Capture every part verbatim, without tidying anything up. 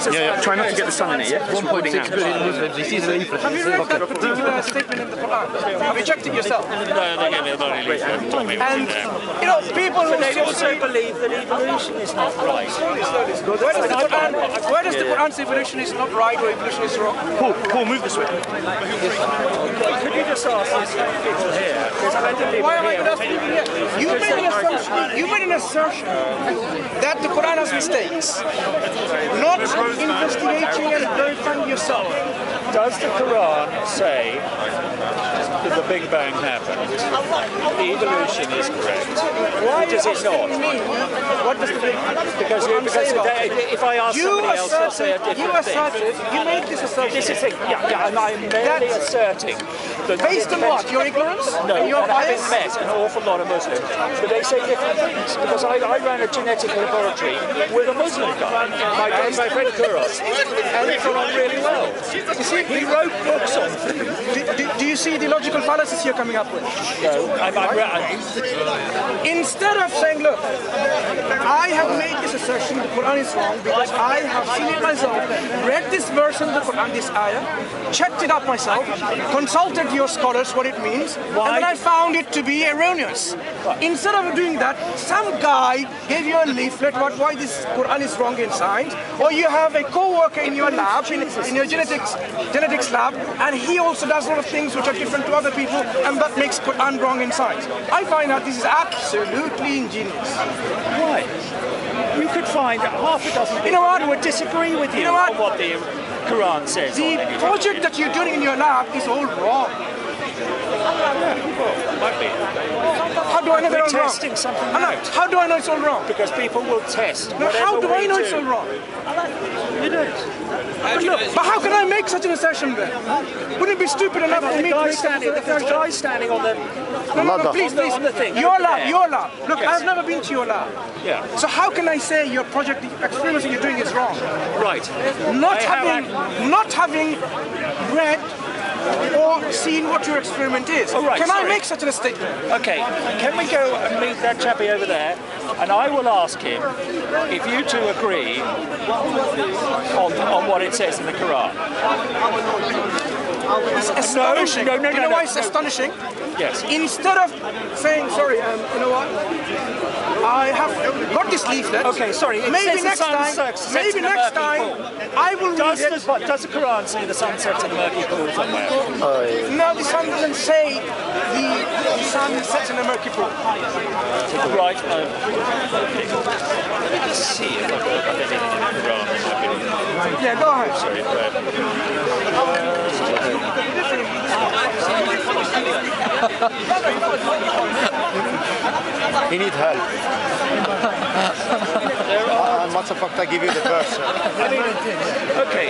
Yeah, yeah. Try not to get the sun in it, yeah? one point six billion Muslims. He sees the leaflet. Have you read that particular statement in the Quran? Have you checked it yourself? No, they gave me a money leaflet and told me it was And, in there. you know, people who They still also say... believe that evolution is not right. Slowly, slowly. Where does the Quran, where does the Quran say evolution is not right or evolution is wrong? Paul, Paul, move this way. Could you just ask these people here? There's plenty of people Why am I here. going to ask you here? You made an assumption, you made an assertion that the Quran has mistakes. Not investigating and verifying yourself. Does the Quran say that the Big Bang happened? Evolution is correct. Why does it not? Me, what does the Big Because, Quran because say about it? if I ask You somebody else, they'll say a asserted, you different thing. asserted, you made this assertion. This is it. Yeah, yeah, and I'm merely That's- asserting that Based on what? Your ignorance? No, And your and having bias? met an awful lot of Muslims, but they say different things. Because I, I ran a genetic laboratory with a Muslim guy, my, my friend Kuros, and it got on really well. You see, He wrote books on food. do, do, do you see the logical fallacies you're coming up with? No, I'm, I'm, I'm, Instead of saying, look, I have made this assertion, the Quran is wrong because I have seen it myself, read this verse in the Quran, this ayah, checked it up myself, consulted your scholars what it means, and then I found it to be erroneous. Instead of doing that, some guy gave you a leaflet about why this Quran is wrong in science, or you have a co-worker in your lab, in, in your genetics genetics lab, and he also does a lot of things which are different to other people, and that makes Quran wrong in science. I find out this is absolutely ingenious. why? You could find half a dozen people You know what? who would disagree with you, You know what? on what the Quran says. The on any project that you're doing in your lab is all wrong. might be. How do I know they're We're all wrong? testing something I know. out. How do I know it's all wrong? Because people will test No, how whatever do I we know do. it's all wrong? You don't. But look, but how can I make such an assertion then? Wouldn't it be stupid enough for The me to guy make standing, such the an guy standing on the. No, no, no, please, on the- please. on the thing, Your over lab, there. your lab. Look, Yes. I've never been to your lab. Yeah. So how can I say your project, the experiments that you're doing is wrong? Right. Not I have having, not having read or seen what your experiment is. Oh, right, Can I sorry. make such a statement? Okay, can we go and meet that chappie over there? And I will ask him if you two agree on, on what it says in the Quran. It's astonishing. no, no, Do you no, know why no, it's no. astonishing? Yes. Instead of saying, sorry, um, you know what? I have got this leaflet. Okay, sorry, it Maybe says the next sun time, sets- maybe sets in a next murky time, pool. I will Does read it. the, does the Quran say the sun sets in a murky pool somewhere? No, the sun doesn't say the, the sun sets in a murky pool. Right. Uh, let me just see if I've got anything in the Quran that might be. Yeah, go ahead. Sorry, He need help. And what's the fuck I give you the verse? I mean, okay.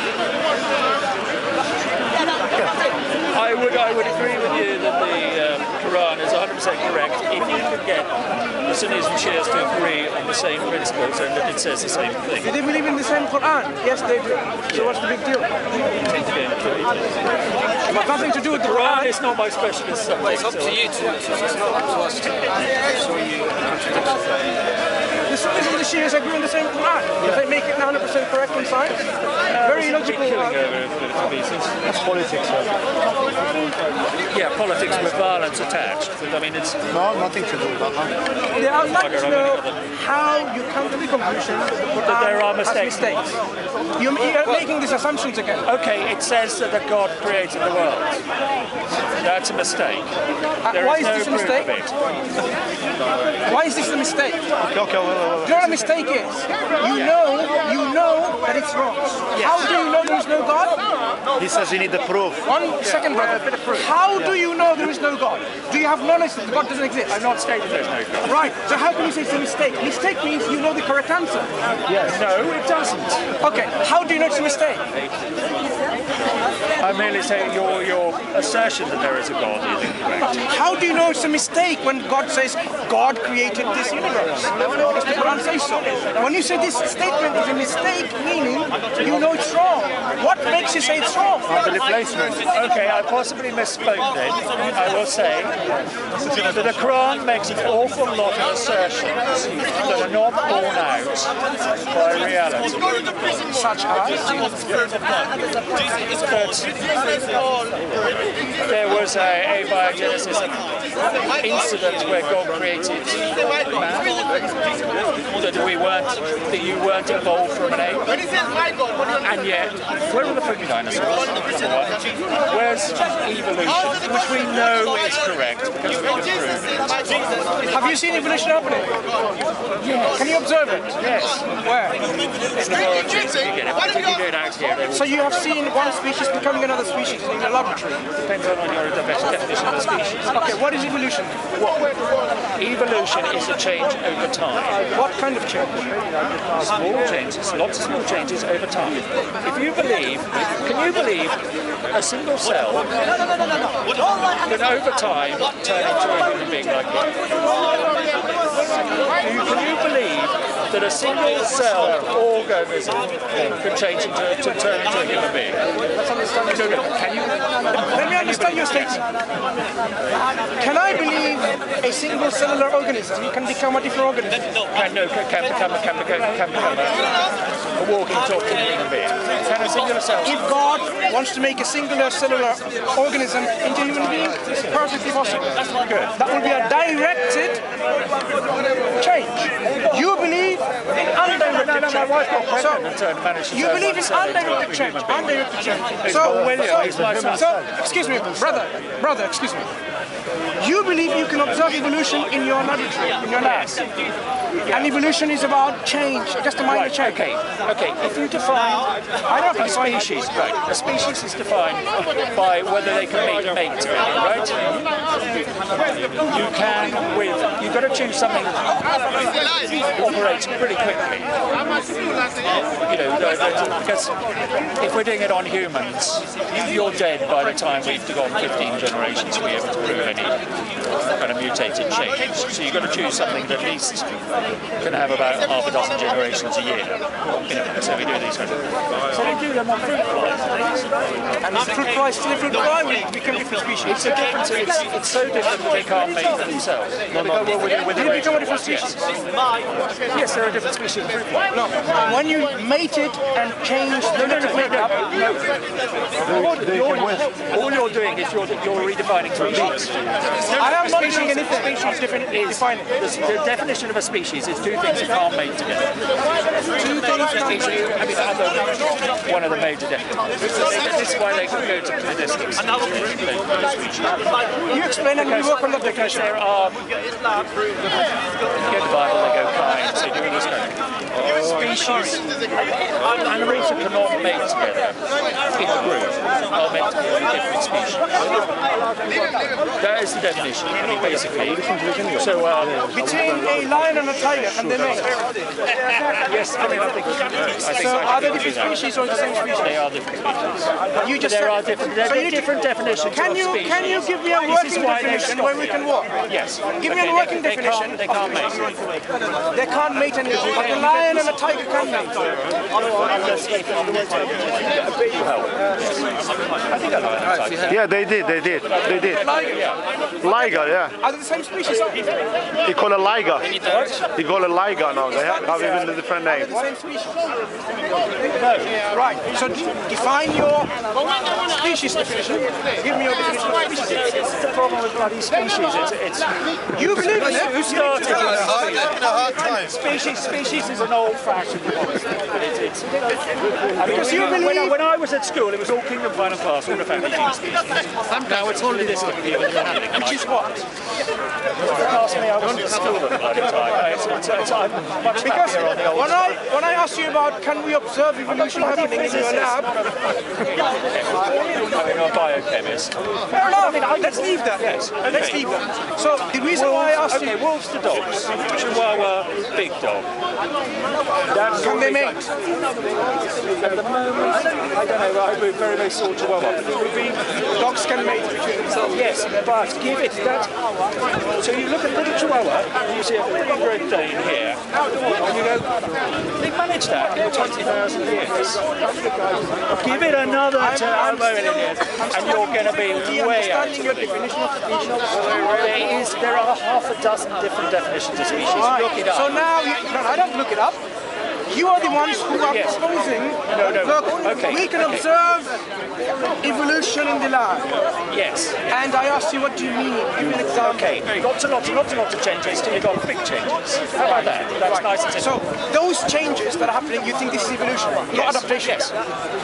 I would I would agree with you that the um, Quran is one hundred percent correct if you could get the Sunnis and Shias to agree on the same principles and that it says the same thing. Do they believe in the same Quran? Yes, they do. So what's the big deal? But nothing to do with the Quran Quran. is not my specialist subject. It's up to you to, it's not up to us to show you contradiction. The Sunnis and the Shias agree on the same Quran. If they make it one hundred percent correct in science, very illogical. Killing Uh, over bits and pieces. That's politics, sir. Yeah, politics with violence attached. I mean, it's No, nothing to do with that. Huh? They are like to know how you come to the conclusion that the Quran there are has mistakes. mistakes. You're, you're making these assumptions again. okay. It says that the God created the world. That's a mistake. There why is is no this a proof mistake? of it. Why is this a mistake? Okay, okay, well, well, You know what a mistake is? You know, you know that it's wrong. How do you know there is no God? well. He says you need the proof. One second, brother. How do you know there is no God? Do you have knowledge that God doesn't exist? I'm not stating there's no God. Right. So how can you say it's a mistake? Mistake means you know the correct answer. No, it doesn't. Okay. How do you know it's a mistake? I'm merely saying your your assertion that there is a God is incorrect. How do you know it's a mistake when God says God created this universe? Because the Quran says so. When you say this statement is a mistake, meaning you know it's wrong. What makes you say it's wrong? The replacement. Okay, I possibly misspoke then. I will say that the Quran makes an awful lot of assertions that are not borne out by reality. Such as? That there was a abiogenesis incident where God created man, that we weren't, that you weren't evolved from an ape, and yet, where are the fruit dinosaurs? Where's evolution, which we know is correct because we can prove it. Have you seen evolution happening? Yes. Can you observe it? Yes. Where? In the laboratories, you get it. But if you do it out here, they will. So you have seen one species becoming another species in your laboratory? Depends on your definition of the species. Okay, what is evolution? Evolution is a change over time. What kind of change? Small changes, lots of small changes over time. If you believe, can you believe a single cell can over time turn into a human being like you? Can you believe that a single cell organism can change into, to turn into a human being? No, no. Can you? Let me understand your statement. Can I believe a single cellular organism can become a different organism? Can, no, can, can become, can become, can become a, a walking, talking human being. Can a singular cell? If God wants to make a singular cellular organism into a human being, it's perfectly possible. Good. That will be a directed change. You believe in undirected No, no, my change. wife got pregnant So, and turned, managed to you turn believe in one cell into a undirected change. human being. Undirected change. It's So, not William, so, he's my son. so, excuse me, brother, brother, excuse me. You believe you can observe evolution in your laboratory, in your lab. And evolution is about change, just a minor Right, change. okay, okay. If you define I don't a define species, right, a species is defined by whether they can mate, mate together, right? You can, with, you've got to choose something that operates pretty quickly. You know, the, the, because if we're doing it on humans, you're dead by the time we've gone fifteen generations to be able to prove any kind of mutated change. So you've got to choose something that at least can have about half a dozen generations a year. You know, so we do these kind of. So we do them on fruit flies. And fruit flies, still fruit fly will become different species. It's a different. It's, it's so different that they can't mate themselves. No, no, well, with, with They the become a different species. Yes, they're a different species of fruit fly. No, when you mate it and change the genetic makeup, All you're doing is you're, you're redefining species. I am not doing anything. Species Different is defining. the, the definition of a species is two things that can't mate together. Two things I mean, other, one of the major definitions. This is why they can go to the distance. You explain and we work on the Because definition. there are, you get the Bible, they go kind, so do all this kind of thing. Species, animals that cannot mate together in a group are meant to be different species. That is the definition, I mean, basically. So, um, Between a lion and a tiger, can they mate? yes, I mean, I think, I think So I are they can do different that. species or the same species? They are different species. You just There said- are different, there So you are need to- different definitions Can of you species. can you give me a This is working why they definition stop where we here. can walk? Yes. Give me Okay, a working they, they definition. Can't, they can't mate. They can't mate anything, but a lion and a tiger can mate. Unless they can mate. I think I know that. Yeah, they did, they did, they did. Liger, yeah. Are they the same species? He call it liger. He call it liger now. They have, have even a different name. The same species? Right. So de- define your species definition. Give me your definition of species. It's the problem with bloody species. It's, it's You believe in it? who started it? Having a hard time. Species, species is an old-fashioned concept, but it's, it's I mean, Because you when, I, believe- when I was at school, it was all kingdom, final class, all the family gene species. Now it's only this here with the handling. Which is what? Ask me, I wasn't at school at the bloody time. It's, it's, it's, I'm much Because happier on the old when I when I asked you about can we observe evolution happening in your lab, I mean, I'm a biochemist. fair enough. Let's leave that. Yes, okay. Let's leave that. So the reason why I asked Okay, you, wolves to dogs. Chihuahua, big dog. That's can they mate? At the moment, I don't know, I would very, very saw Chihuahua. But it would be, Dogs can mate between themselves. yes, but give it that. So you look at little Chihuahua, and you see a pretty Great Dane here, and you go, they managed that in twenty thousand years. Give it another I'm million years, and you're going to be way out. Understanding your definition of species. There is, there are half a dozen different definitions of species. Right. Look it up. So now, you, no, I don't look it up. You are the ones who are Yes. proposing, No, no. look, Okay, we can okay. observe evolution in the lab. Yes. And I asked you, what do you mean? Give me an example. Okay. Lots and lots and lots and lots of changes till you got big changes. How about that? That's nice and So simple. those changes that are happening, you think this is evolution, not Yes, adaptation? yes.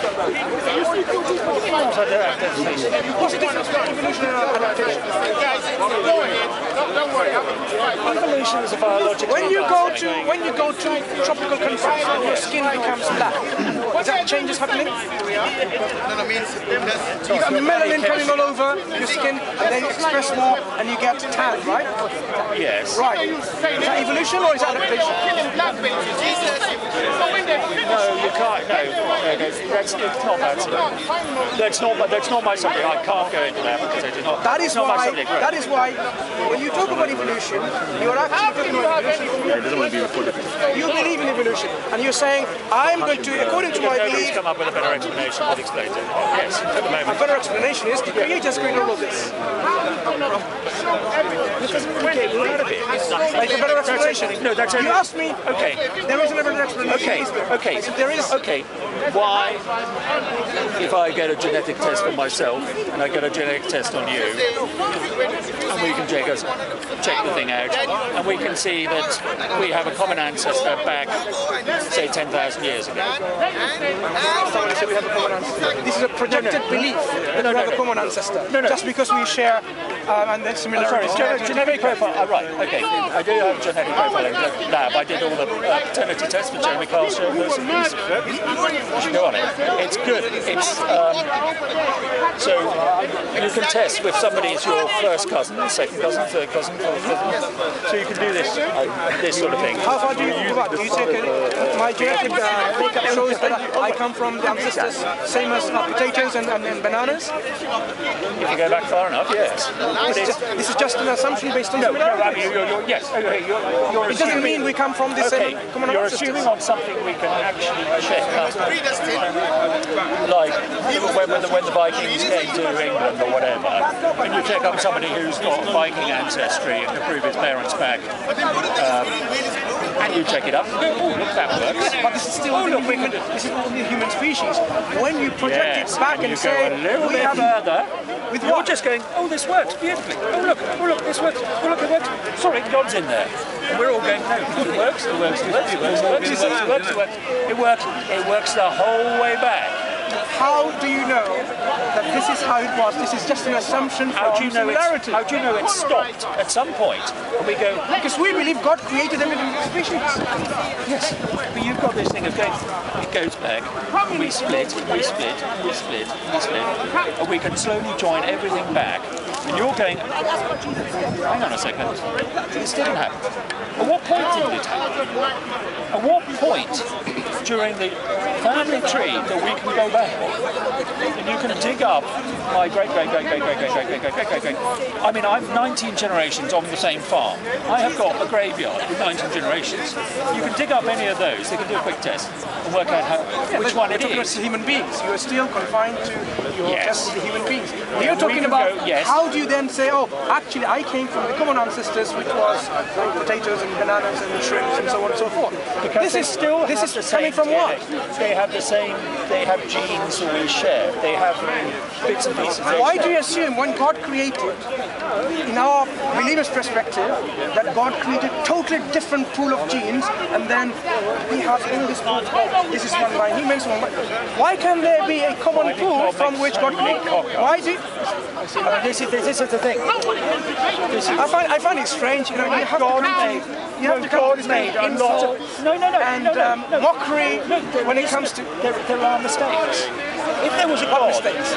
So they're adaptation. What's the difference between evolution and adaptation? Evolution is a biological. When you go to when you go to tropical countries, and your skin becomes black, is that changes happening? You got melanin coming all over your skin, and then you express more, and you get tan, right? Yes. Right. Is that evolution or is that adaptation? No, you can't. No, no, no that's it's not that. That's not. my- That's not my subject. I can't go into that because it is not. That it's is not my why. subject. Right. That is why. When you talk about evolution, you are actually talking about evolution. Yeah, it doesn't want to be recorded. You believe in evolution, and you're saying, I'm going to, according to my Nobody's belief, come up with a better explanation that explains it. Yes, at the a moment. better explanation is the creators created all of this. Okay, we're out of it. Like a better explanation. No, that's You asked me. Okay. There isn't a better explanation. Okay, is there? okay. I said, there is. Okay, why, if I get a genetic test for myself and I get a genetic test on you, and we can check us, check the thing out, and we can see that we have a common ancestor back, say, ten thousand years ago. Somebody said we have a common ancestor. This is a projected belief that No, we no, have a no. common ancestor. No, no. Just because we share um, and then Oh, similarities. sorry, gen- genetic profile. Oh, right, okay. I do have genetic profiling in the lab. I did all the uh, paternity tests for Jeremy Carl show. You should go on it. It's good. It's um, so you can test if somebody is your first cousin, second cousin, third cousin, fourth cousin. So you can do this, uh, this sort of thing. How far do you go back? Do you say, okay, my genetic uh, makeup shows that I come from the ancestors same as uh, potatoes and, and, and bananas? If you go back far enough, yes. But This is, it's, just, this is just an assumption based on no, no, I similarities. mean, you're, you're, yes, okay, you're, you're It doesn't assuming- mean we come from the Okay, same common you're ancestors. assuming on something we can actually check up. Like when, when, the, when the Vikings came to England or whatever, and you check up somebody who's got Viking ancestry and can prove his parents back, um, and you check it up, you go, oh, look, that works. But this is still Oh, the look, we human, can- this is only the human species. When you project Yes, it back and and, you say, go a little we bit have further, with you're what? just going, oh, this works beautifully. Oh, look, oh, look, this works. Oh, look, it works. Sorry, God's in there. And we're all going, no, it works, it works, it works, it works, it works, it works, it works, it works. It works, it works the whole way back. How do you know that this is how it was? This is just an assumption How from do you know it's, similarity. how do you know it stopped at some point? And we go, Because we believe God created them in a species. yes, but you've got this thing of going, it goes back, and we split, we split, we split, we split, and we can slowly join everything back. And you're going, hang on a second, this didn't happen. At what point did it happen? At what point during the family tree that we can go back and you can dig up my great, great, great, great, great, great, great, great, great, great, great, great. I mean, I'm nineteen generations on the same farm. I have got a graveyard with nineteen generations. You can dig up any of those, they can do a quick test and work out how, which one it You're talking is. about human beings. You are still confined to your Yes. test with the human beings. Yeah, You're we talking can about go- yes. how do you then say, oh, actually I came from the common ancestors, which was like, potatoes and bananas and shrimps and so on and so forth. Because this they is still this have is the coming same from D N A. what? They have the same, they have genes that we share. They have bits and pieces. they Why share. do you assume when God created, in our believers' perspective, that God created totally different pool of genes, and then we have in this pool, oh, this is one line, he mentioned one line. Why can there be a common pool from which God created? Why do? I mean, this is this is the thing. This is, I find I find it strange. You know, you have God to come made, to, you have to come God to this kind made of a lot insult of no, no, no, and no, no, um, no. mockery No, when it listen, comes to there, there are mistakes. If there was a what God, mistakes?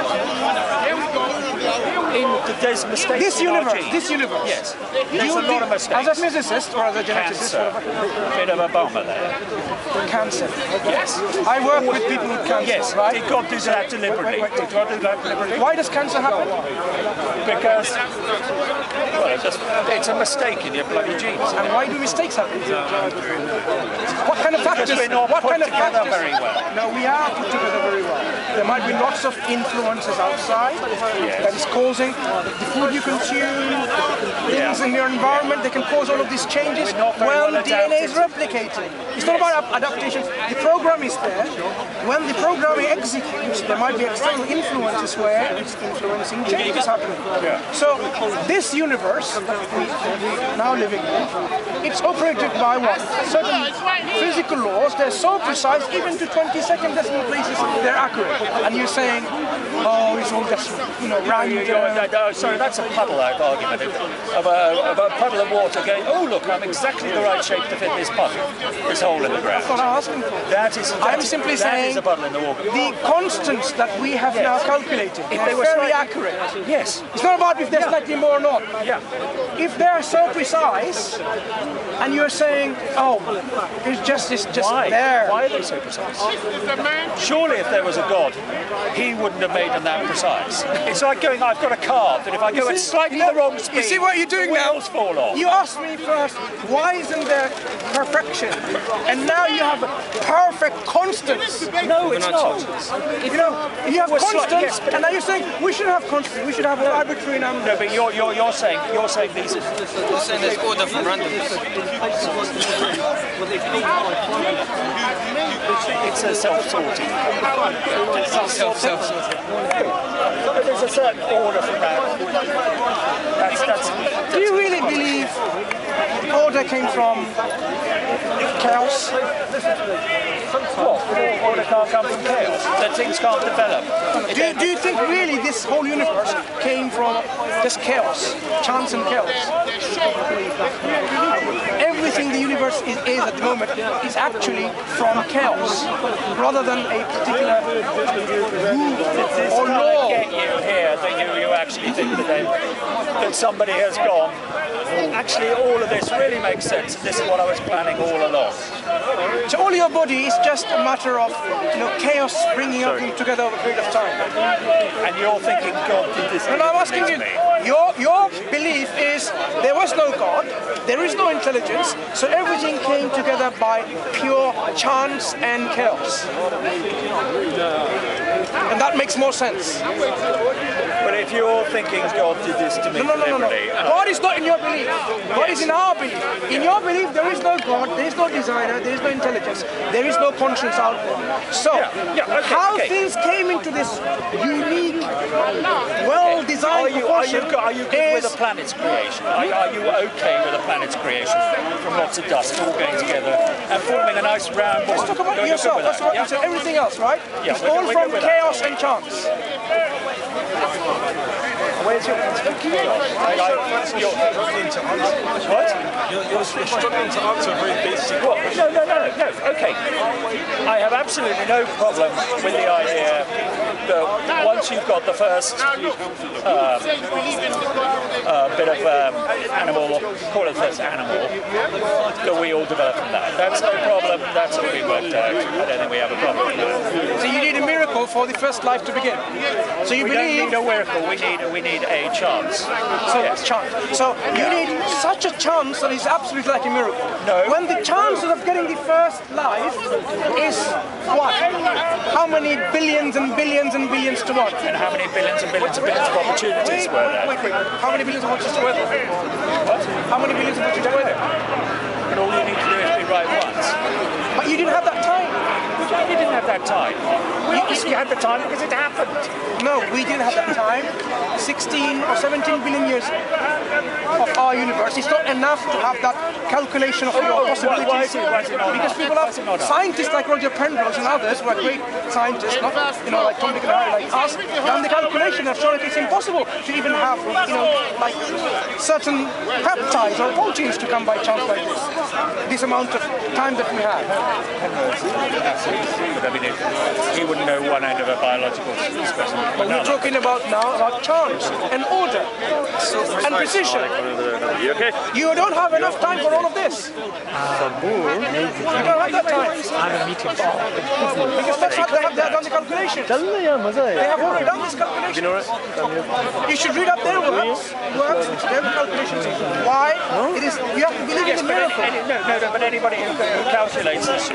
in, there's mistakes This in our universe, genes. this universe. Yes, Do there's you a lot of think- mistakes. As a physicist or as a geneticist, Cancer, whatever, bit of a bummer there. cancer. Yes, I work with people with cancer, yes. right? Did God do that deliberately? Wait, wait, wait. Did God do that deliberately? Why does cancer happen? Because well, it's, just, it's a mistake in your bloody genes. And why do mistakes happen? What kind of factors? Because we're not what put kind of together factors? very well. No, we are put together very well. There might be lots of influences outside that is causing the food you consume, things in your environment. They can cause all of these changes. We're not very Well, well D N A is adapted. replicating. It's not about ap- adaptation. The program is there. When the programming executes, there might be external influences where it's influencing changes happening. So this universe that we, we now living in, it's operated by what? Certain physical laws. They're so precise, even to twenty-second decimal places, they're accurate. And you're saying, oh, it's all just, you know, You- you- random. that- oh, sorry, that's a puddle out argument of a, of a puddle of water going, oh look, I'm exactly the right shape to fit this puddle, this hole in the ground. That's what I'm asking for. That is, I'm that- simply that saying is a puddle in the water. the constants that we have now calculated If are they were very slightly- accurate. Yes. It's not about if they're Yeah. slightly more or not. Yeah. If they're so precise, and you're saying, oh, it's just it's just Why? there. Why are they so precise? Surely if there was a God, he wouldn't have made them that precise. It's like going, I've got a car, that if I go You at see- slightly you know- the wrong speed, You see what you're doing the now? wheels fall off. You asked me first, why isn't there perfection? And now you have perfect constants. No, it's not. You know, you have Well, slight- constants, yes, but- and now you're saying we should have constants. We should have arbitrary numbers. No, but you're, you're, you're saying, you're saying these are... You're saying there's order from randomness. It's a self-sorting. Self, self, But there's a certain order from that. That's, that's, Do you really believe order came from chaos? what? Order can't come from chaos. That things can't develop. Do you, do you think really this whole universe came from just chaos, chance and chaos? Everything the universe is, is at the moment is actually from chaos, rather than a particular rule This or can't law. get you here that you, you actually think that, they, that somebody has gone, actually all of this really makes sense and this is what I was planning all along. So all your body is just a matter of, you know, chaos bringing everything together over a period of time. And you're thinking God did this And I'm asking you, me. your your belief is there was no God, there is no intelligence, so everything came together by pure chance and chaos. And that makes more sense. But if you're thinking God did this to me No, no, no, no, no. deliberately, and God is not in your belief. God is in our belief. In your belief, there is no God, there is no designer, there is no intelligence, there is no conscience out there. So, Yeah, yeah, okay, how okay. things came into this unique, Are well-designed you, are you, proportion are you good with is- a planet's creation? Are, are you okay with a planet's creation from lots of dust all going together and forming a nice round ball? Let's talk about You're good yourself. with Let's that, talk yeah? about everything else, right? Yeah, it's we're all good- we're from good with that. chaos and chance. Where's your I, I, you're, what? You're, you're struggling to answer a very basic What? No, no, no, no. Okay. I have absolutely no problem with the idea that once you've got the first um, uh, bit of um, animal, call it first animal, that we all develop from that. That's no problem. That's all we worked out. I don't think we have a problem with that. So you need a miracle for the first life to begin. So you We don't believe need a miracle. We need we need a chance. so Yes. chance. So you need such a chance that is absolutely like a miracle. No. When the chances of getting the first life is what? How many billions and billions and billions to one? And how many billions and billions and billions of opportunities Wait, were there? wait, wait. How many billions of opportunities were there? What? How many billions of opportunities were there? And all you need to do is be right once. But you didn't have that time. You didn't have that time. We obviously had the time because it happened. No, we didn't have that time. sixteen or seventeen billion years of our universe. It's not enough to have that calculation of your why- possibilities. why is it- why is it not Because enough? people Why are is it not enough? scientists like Roger Penrose and others who are great scientists, not you know like Tom, Dick and Harry like us, done the calculation and shown that it's impossible to even have you know like certain peptides or proteins to come by chance like this. This amount of time that we have. I mean, it, he wouldn't know one end of a biological specimen. But we're talking about now about chance and order and precision. You okay? You don't have enough time for all of this. You don't have that time. Because that's how they have, they have done the calculations. They have already done this calculation. You should read up their works, works which their calculations. Why? It is, you have to believe in the miracle. Any, no, no, no, but anybody who, who calculates this,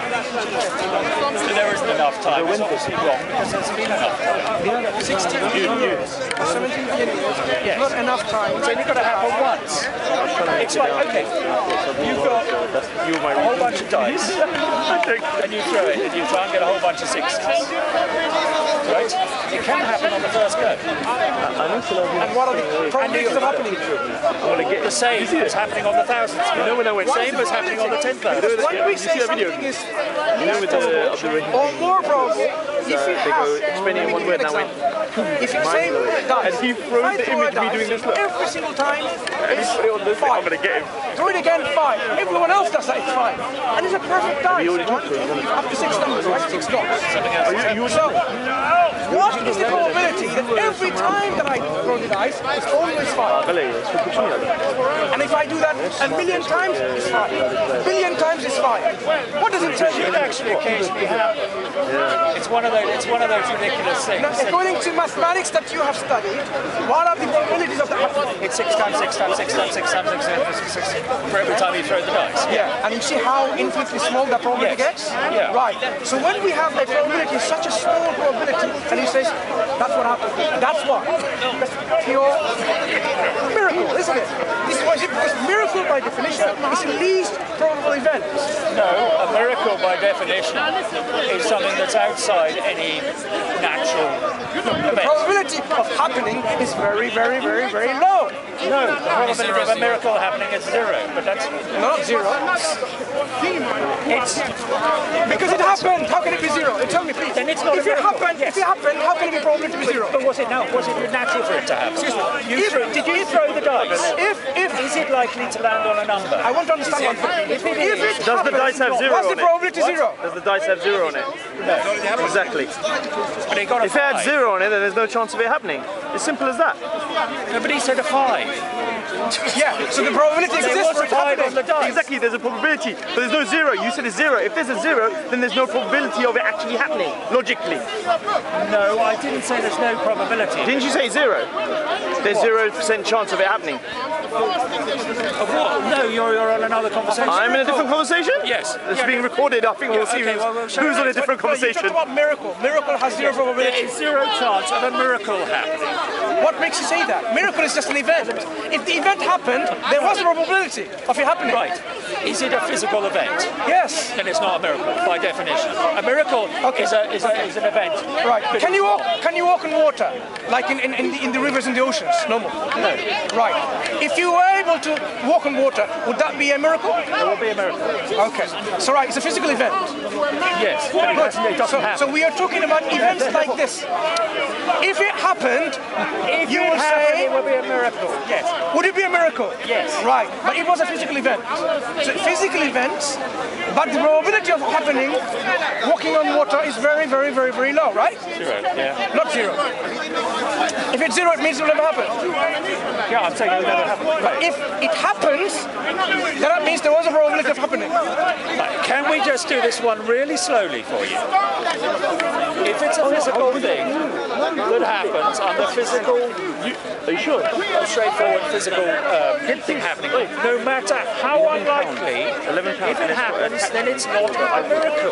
there isn't enough time. It's obviously wrong because there's been enough time. sixteen years, seventeen years, Yes. not enough time. It's only got to happen once. It's like, okay, you've got a whole bunch of dice, and you throw it, and you try and get a whole bunch of sixes. Right? It can happen on the first go. And what are the probabilities of happening? The same as happening on the thousandth. You know when I went same as happening on the ten thousand. When we say something is or more probable, if you have, explaining one word now. if you say dice, And he throws the image of me doing this, look. every single time, And he's put it on this thing, I'm going to get him. throw it again, five. Everyone else does that, it's five. And it's a perfect dice. Up to six numbers, right? Six dots. So, what is the probability that every time that I throw the dice, it's always five? And if I do that a million times, it's five. A billion times, it's five. What does it tell you? It actually occasionally happen. It's one of those. It's one of those ridiculous things. Now, according to mathematics that you have studied, what are the probabilities of that happening? It's six times six times six times six times six times six, six, six for every time you throw the dice. Yeah, and you see how infinitely small that probability Yes. gets? Yeah. Right. So when we have a probability, such a small probability, and he says, that's what happened. That's why. That's pure miracle, isn't it? This is why, because miracle by definition is the least probable event. No, a miracle by definition is something that's outside any natural The event. probability of happening is very, very, very, very low. No, the probability of a miracle happening is zero, but that's Not zero. it's Because it happened. How can it be zero? Tell me, please. Then it's not if a it miracle. happened, Yes. if it happened, how can it be probability to be zero? But was it no? Was it natural for it to happen? You If- threw, did you throw the dice? If, if, Is it likely to land on a number? I want to understand one thing. If it If is, it Does the happens, dice have zero what's on the it? probability zero? Does the dice have zero on it? Exactly. but it got a If it had five. zero on it, then there's no chance of it happening. It's simple as that. Nobody said a five. Yeah, so the probability There exists was for a it five on happening. the dice. Exactly, there's a probability, but there's no zero. You said it's zero. If there's a zero, then there's no probability of it actually happening, logically. No, I didn't say there's no probability. Didn't you say zero? There's zero percent chance of it happening. Of what? No, you're, you're on another conversation. I'm in a different conversation? Yes. It's Yeah, being no. recorded. I think we'll Yeah, see okay, who's, well, we'll show who's you. on a different But you conversation. talked about miracle. Miracle has zero There probability. is zero chance of a miracle happening. What makes you say that? Miracle is just an event. If the event happened, there was a probability of it happening. Right. Is it a physical event? Yes. Then it's not a miracle, by definition. A miracle is, a, is, a, is an event. Right. Can you walk? Can you walk on water, like in in, in, the, in the rivers and the oceans? No more. No. Right. If you were able to walk on water, would that be a miracle? It will be a miracle. Okay. So right, it's a physical event. Yes, but it, doesn't, it doesn't So, happen. so we are talking about events like this. If it happened, if you it will happened, say, it will be a miracle. Yes. would it be a miracle? Yes. Right. But it was a physical event. So physical events, but the probability of happening, walking on water is very, very, very, very low, right? Zero. Yeah. Not zero. If it's zero, it means it will never happen. Yeah, I'm saying it will never happen. But if it happens, then that means there was a probability of happening. Right, can we just do this one really slowly for you? If it's a physical thing that happens under physical, you, are you sure? A straightforward physical uh, thing happening, no matter how unlikely, if it happens, then it's not a miracle.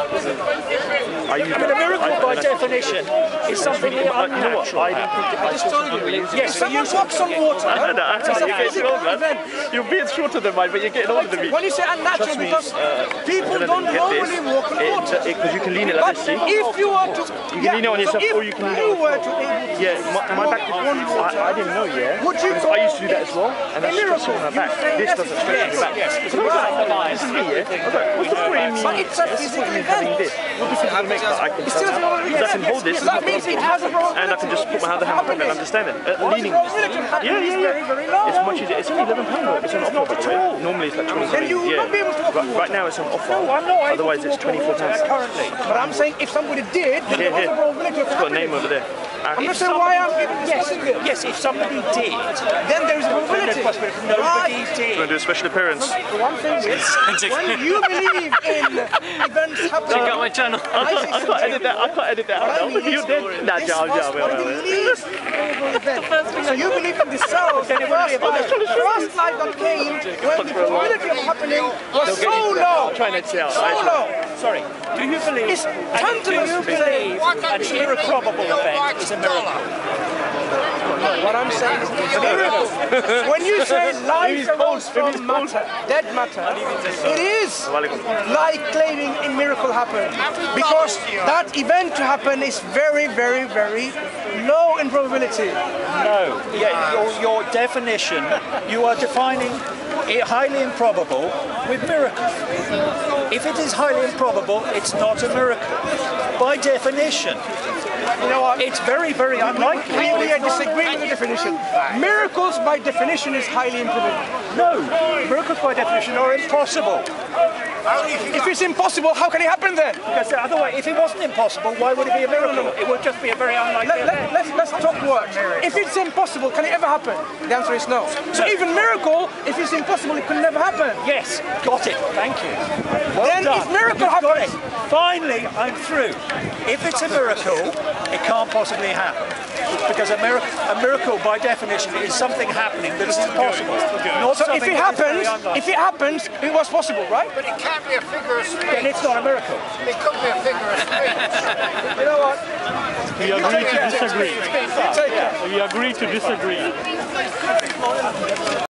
Are you, I mean, a miracle by definition is something unnatural. I don't think I just told you. Yes, If but you someone walks on water, I know that. it's a You're getting physical old, man. event. You're being shorter than mine, but you're getting older than me. When you say unnatural, Trust me, because uh, people Jonathan, don't get this. normally walk on It- water. it- 'cause you can lean it But like this, see? if you are to, You can lean it on yourself, so if or you can lean it you on were to able to Yeah, my, my back. walk on water, I, I didn't know, yeah. would you Because call I used to do that as well, and that's a just miracle? on my You back. say This yes, doesn't stretch yes, your back. yes, So because I was it's like, right. this is me, yeah. I was like, what's the point in me? But it's a physical having event. this? We'll be simple to make, but I can It still has a probability. because I can hold this, So that means it has a probability. and I can just put my other hand on it and I'm just standing, uh, What's leaning. the probability of happening Yeah, is yeah, very, yeah. very low. It's much easier. It's only eleven pounds. It's on offer, by the way. Normally it's like twenty. Then you will yeah. not be able to walk Right, on right water. now it's on offer. No, I'm not able Otherwise to it's walk on twenty-four water pounds. currently. But I'm saying if somebody did, then Here, what's here. the probability of It's got a happening? name over there. Uh, I'm not saying why I'm even discussing this. Yes, if somebody did, Then there is a probability. nobody Right. you did. want to do a special appearance? The one thing is, when you believe in events happening, Check out my channel. I can't, I can't edit that. I can't edit that. What I out. mean You is, did. Nah, this Joe, was Joe, one of the least probable events. So you believe in the cells, the first light, first light that came when the probability of happening was so low, Trying to tell. so low. Sorry, do you believe, It's and do tantamount you to saying, believe an improbable event is a miracle? what I'm saying is it's a miracle. When you say life arose from matter, dead matter, it is like claiming a miracle happened. Because that event to happen is very, very, very low in probability. No. Yeah, your, your definition, you are defining it highly improbable with miracle. If it is highly improbable, it's not a miracle. By definition, You know what? it's very, very unlikely. We, we are disagreeing with the definition. Miracles by definition is highly improbable. No, miracles by definition are impossible. If it's impossible, how can it happen then? Because otherwise, if it wasn't impossible, why would it be a miracle? It would just be a very unlikely Let, event. let, let's, let's talk words. If it's impossible, can it ever happen? The answer is no. So even miracle, if it's impossible, it can never happen. Yes, got it. Thank you. Well Then done. if miracle You've got happens- it. Finally, I'm through. If it's a miracle, it can't possibly happen. Because a miracle, a miracle by definition is something happening that is impossible. Not So something if it that is very happens, unlikely. if it happens, it was possible, right? But it can't be a figure of Then speech. it's not a miracle. It could be a figure of speech. You know what? We agree to disagree. You take care. We agree to disagree.